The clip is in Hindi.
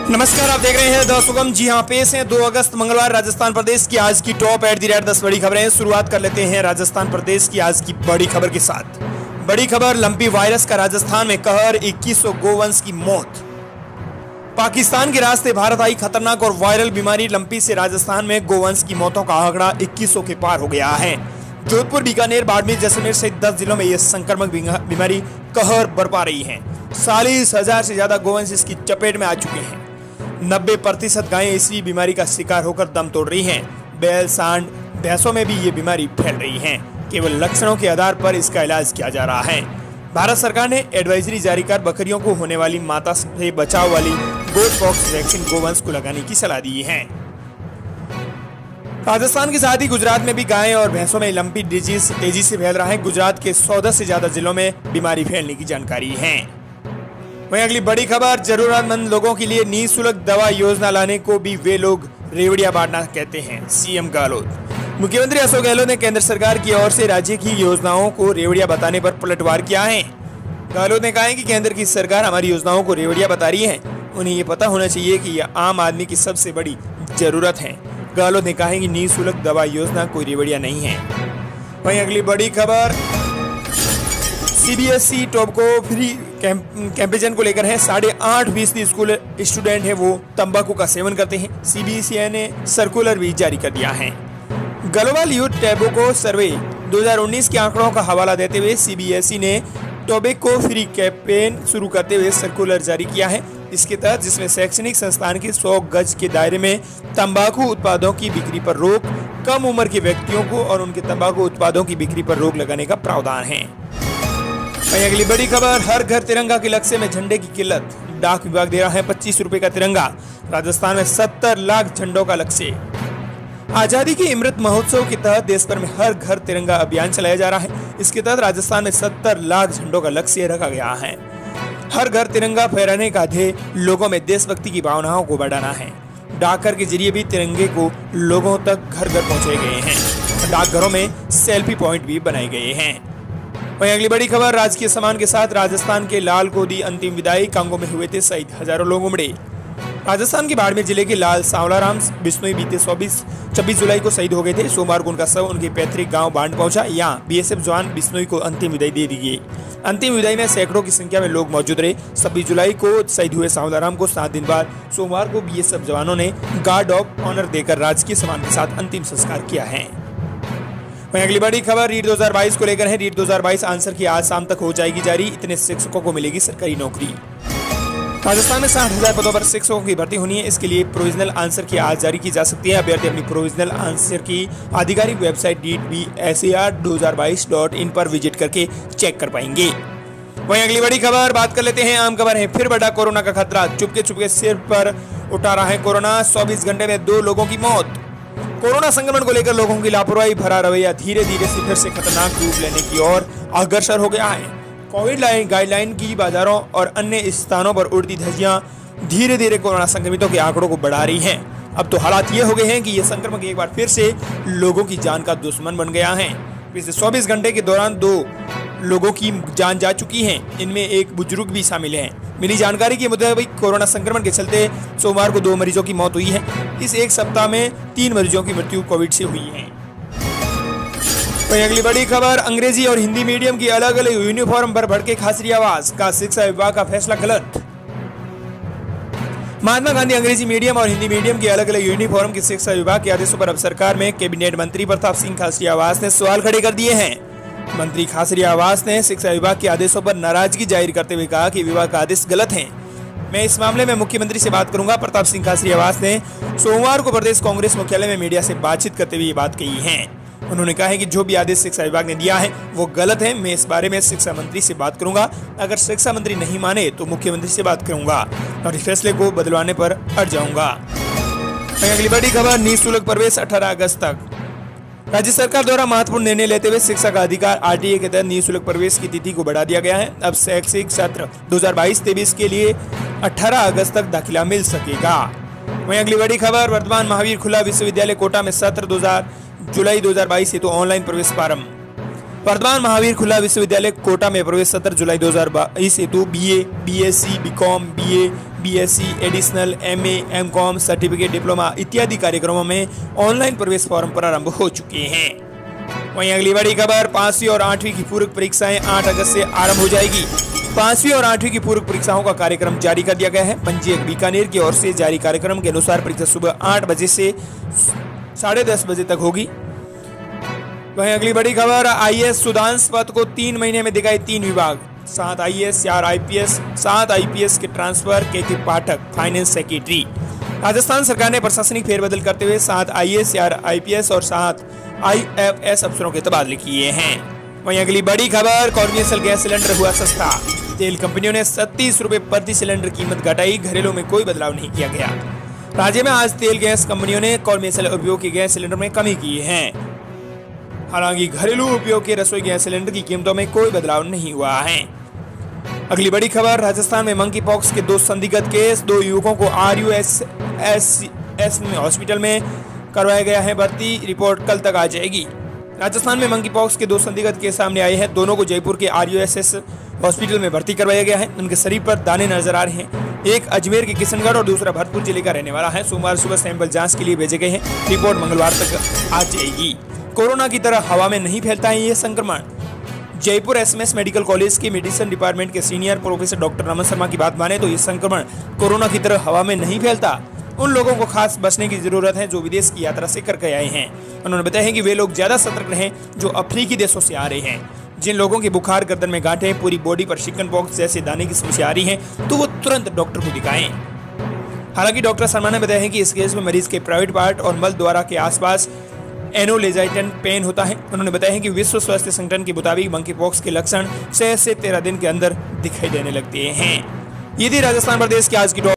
नमस्कार, आप देख रहे हैं द सुगम। जी हां, पेश है 2 अगस्त मंगलवार राजस्थान प्रदेश की आज की टॉप @ 10 बड़ी खबरें। शुरुआत कर लेते हैं राजस्थान प्रदेश की आज की बड़ी खबर के साथ। बड़ी खबर, लंपी वायरस का राजस्थान में कहर, 2100 गोवंश की मौत। पाकिस्तान के रास्ते भारत आई खतरनाक और वायरल बीमारी लंपी से राजस्थान में गोवंश की मौतों का आंकड़ा 2100 के पार हो गया है। जोधपुर, बीकानेर, बाड़मेर, जैसलमेर सहित 10 जिलों में यह संक्रामक बीमारी कहर बरपा रही है। 40,000 से ज्यादा गोवंश इसकी चपेट में आ चुके हैं। 90% गायें इसी बीमारी का शिकार होकर दम तोड़ रही हैं। बैल, सांड, भैंसों में भी ये बीमारी फैल रही है। केवल लक्षणों के आधार पर इसका इलाज किया जा रहा है। भारत सरकार ने एडवाइजरी जारी कर बकरियों को होने वाली माता से बचाव वाली गोट पॉक्स वैक्सीन गोवंश को लगाने की सलाह दी है। राजस्थान के साथ ही गुजरात में भी गायें और भैंसों में लंपी डिजीज तेजी से फैल रहा है। गुजरात के 114 से ज्यादा जिलों में बीमारी फैलने की जानकारी है। वहीं अगली बड़ी खबर, जरूरतमंद लोगों के लिए निःशुल्क दवा योजना लाने को भी वे लोग रेवड़िया बांटना कहते हैं। सीएम गहलोत। मुख्यमंत्री अशोक गहलोत ने केंद्र सरकार की ओर से राज्य की योजनाओं को रेवड़िया बताने पर पलटवार किया है। गहलोत ने कहा है कि केंद्र की सरकार हमारी योजनाओं को रेवड़िया बता रही है। उन्हें ये पता होना चाहिए कि यह आम आदमी की सबसे बड़ी जरूरत है। गहलोत ने कहा है कि निःशुल्क दवा योजना कोई रेवड़िया नहीं है। वहीं अगली बड़ी खबर, सीबीएसई टॉप को फ्री कैंपेजन को लेकर है। 8.5% स्कूल स्टूडेंट है वो तंबाकू का सेवन करते हैं। सीबीएसई ने सर्कुलर भी जारी कर दिया है। ग्लोबल यूथ टैबेको सर्वे 2019 के आंकड़ों का हवाला देते हुए सीबीएसई ने टोबैको फ्री कैंपेन शुरू करते हुए सर्कुलर जारी किया है। इसके तहत जिसमें शैक्षणिक संस्थान के 100 गज के दायरे में तंबाकू उत्पादों की बिक्री पर रोक, कम उम्र के व्यक्तियों को और उनके तंबाकू उत्पादों की बिक्री पर रोक लगाने का प्रावधान है। वहीं अगली बड़ी खबर, हर घर तिरंगा के लक्ष्य में झंडे की किल्लत। डाक विभाग दे रहा है 25 रुपए का तिरंगा। राजस्थान में 70 लाख झंडों का लक्ष्य। आजादी के अमृत महोत्सव के तहत देश भर में हर घर तिरंगा अभियान चलाया जा रहा है। इसके तहत राजस्थान में 70 लाख झंडों का लक्ष्य रखा गया है। हर घर तिरंगा फहराने का ध्येय लोगों में देशभक्ति की भावनाओं को बढ़ाना है। डाकघर के जरिए भी तिरंगे को लोगों तक घर घर पहुंचाए गए हैं। डाकघरों में सेल्फी पॉइंट भी बनाए गए हैं। वहीं अगली बड़ी खबर, राजकीय सम्मान के साथ राजस्थान के लाल को दी अंतिम विदाई। कांगो में हुए थे शहीद, हजारों लोग उमड़े। राजस्थान के बाड़मेर जिले के लाल सांवलाराम बिश्नोई बीते 26 जुलाई को शहीद हो गए थे। सोमवार को उनका शव उनके पैतृक गांव बांड पहुंचा। यहाँ बीएसएफ जवान बिश्नोई को अंतिम विदाई दे दी गई। अंतिम विदाई में सैकड़ों की संख्या में लोग मौजूद रहे। 26 जुलाई को शहीद हुए सांवलाराम को 7 दिन बाद सोमवार को बीएसएफ जवानों ने गार्ड ऑफ ऑनर देकर राजकीय सम्मान के साथ अंतिम संस्कार किया है। वहीं अगली बड़ी खबर, रीट 2022 को लेकर है। रीट 2022 आंसर की आज शाम तक हो जाएगी जारी। इतने शिक्षकों को मिलेगी सरकारी नौकरी। राजस्थान में 60,000 पदों पर शिक्षकों की भर्ती होनी है। इसके लिए प्रोविजनल आंसर की आज जारी की जा सकती है। अभ्यर्थी अपनी प्रोविजनल आंसर की आधिकारिक वेबसाइट readbsar2022.in पर विजिट करके चेक कर पाएंगे। वहीं अगली बड़ी खबर, बात कर लेते हैं आम खबर है। फिर बढ़ा कोरोना का खतरा। चुपके सिर पर उठा रहा है कोरोना। 24 घंटे में 2 लोगों की मौत। कोरोना संक्रमण को लेकर लोगों की लापरवाही भरा रवैया धीरे धीरे फिर से खतरनाक रूप लेने की ओर अग्रसर हो गया है। कोविड गाइडलाइन की बाजारों और अन्य स्थानों पर उड़ती धज्जियां धीरे धीरे कोरोना संक्रमितों के आंकड़ों को बढ़ा रही हैं। अब तो हालात ये हो गए हैं कि ये संक्रमण एक बार फिर से लोगों की जान का दुश्मन बन गया है। पिछले 24 घंटे के दौरान 2 लोगों की जान जा चुकी है। इनमें एक बुजुर्ग भी शामिल है। मिली जानकारी के मुताबिक कोरोना संक्रमण के चलते सोमवार को 2 मरीजों की मौत हुई है। इस एक सप्ताह में 3 मरीजों की मृत्यु कोविड से हुई है। वहीं अगली बड़ी खबर, अंग्रेजी और हिंदी मीडियम की अलग अलग यूनिफॉर्म पर भड़के खासरी आवाज का शिक्षा विभाग का फैसला गलत। महात्मा गांधी अंग्रेजी मीडियम और हिंदी मीडियम की अलग अलग यूनिफॉर्म की शिक्षा विभाग के आदेशों पर अब सरकार में कैबिनेट मंत्री प्रताप सिंह खासरी आवास ने सवाल खड़े कर दिए हैं। मंत्री खासरी आवास ने शिक्षा विभाग के आदेशों पर नाराजगी जाहिर करते हुए कहा कि विभाग का आदेश गलत है। मैं इस मामले में मुख्यमंत्री से बात करूंगा। प्रताप सिंह खासरी आवास ने सोमवार को प्रदेश कांग्रेस मुख्यालय में मीडिया से बातचीत करते हुए ये बात कही है। उन्होंने कहा है कि जो भी आदेश शिक्षा विभाग ने दिया है वो गलत है। मैं इस बारे में शिक्षा मंत्री से बात करूंगा। अगर शिक्षा मंत्री नहीं माने तो मुख्यमंत्री से बात करूंगा और इस फैसले को बदलवाने पर अड़ जाऊंगा। अगली बड़ी खबर, निःशुल्क प्रवेश 18 अगस्त तक। राज्य सरकार द्वारा महत्वपूर्ण निर्णय लेते हुए शिक्षा का अधिकार आरटीए के तहत निःशुल्क प्रवेश की तिथि को बढ़ा दिया गया है। अब शैक्षिक सत्र 2022-23 के लिए 18 अगस्त तक दाखिला मिल सकेगा। वहीं अगली बड़ी खबर, वर्तमान महावीर खुला विश्वविद्यालय कोटा में सत्र जुलाई 2022 हेतु ऑनलाइन प्रवेश प्रारंभ। वर्तमान महावीर खुला विश्वविद्यालय कोटा में प्रवेश सत्र जुलाई 2022 हेतु BA, BSc, BCom, BA, BSc, additional, MA, MCOM, certificate, diploma इत्यादि कार्यक्रमों में ऑनलाइन प्रवेश फॉर्म प्रारंभ हो चुके हैं। वहीं अगली बड़ी खबर, 5वीं और 8वीं की पूरक परीक्षाएं 8 अगस्त से आरंभ हो जाएगी। 5वीं और 8वीं की पूरक परीक्षाओं का कार्यक्रम जारी कर दिया गया है। पंजीयक बीकानेर की ओर से जारी कार्यक्रम के अनुसार परीक्षा सुबह 8 बजे से 10:30 बजे तक होगी। वहीं अगली बड़ी खबर, IAS सुधांश पद को 3 महीने में दिखाए 3 विभाग, 7 IAS, 4 IPS, 7 IPS के transfer. K Pathak, finance secretary. Rajasthan सरकार ने प्रशासनिक फेरबदल करते हुए 7 IAS, 4 IPS और 7 IFS अफसरों के तबादले किए हैं। वहीं अगली बड़ी खबर, कॉमर्शियल गैस सिलेंडर हुआ सस्ता। तेल कंपनियों ने 37 रुपए प्रति सिलेंडर कीमत घटाई, घरेलू में कोई बदलाव नहीं किया गया। राज्य में आज तेल गैस कंपनियों ने कॉमर्शियल उपयोग के गैस सिलेंडर में कमी की है। हालांकि घरेलू उपयोग के रसोई गैस सिलेंडर की कीमतों में कोई बदलाव नहीं हुआ है। अगली बड़ी खबर, राजस्थान में मंकी पॉक्स के 2 संदिग्ध केस, 2 युवकों को RUSS हॉस्पिटल में करवाया गया है भर्ती। रिपोर्ट कल तक आ जाएगी। राजस्थान में मंकी पॉक्स के 2 संदिग्ध केस सामने आए हैं। दोनों को जयपुर के RUSS हॉस्पिटल में भर्ती करवाया गया है। उनके शरीर पर दाने नजर आ रहे हैं। एक अजमेर के किशनगढ़ और दूसरा भरतपुर जिले का रहने वाला है। सोमवार सुबह सैंपल जांच के लिए भेजे गए हैं। रिपोर्ट मंगलवार तक आ जाएगी। कोरोना की तरह हवा में नहीं फैलता है ये संक्रमण। जयपुर SMS मेडिकल कॉलेज के मेडिसिन डिपार्टमेंट के senior professor doctor Raman Sharma की बात माने तो ये संक्रमण कोरोना की तरह हवा में नहीं फैलता। उन लोगों को खास बचने की जरूरत है जो विदेश की यात्रा से करके आए हैं। उन्होंने बताया है कि वे लोग ज्यादा सतर्क रहें जो अफ्रीकी देशों से आ रहे हैं। जिन लोगों के बुखार, गर्दन में गांठें, पूरी बॉडी पर चिकन पॉक्स जैसे दाने की समस्या आ रही है तो वो तुरंत डॉक्टर को दिखाएं। हालांकि डॉक्टर शर्मा ने बताया है कि इस केस में मरीज के प्राइवेट पार्ट और मल द्वारा के आसपास एनोलेजाइटन पेन होता है। उन्होंने बताया है कि विश्व स्वास्थ्य संगठन के मुताबिक मंकी पॉक्स के लक्षण 6 से 13 दिन के अंदर दिखाई देने लगते हैं। ये थी राजस्थान प्रदेश की आज की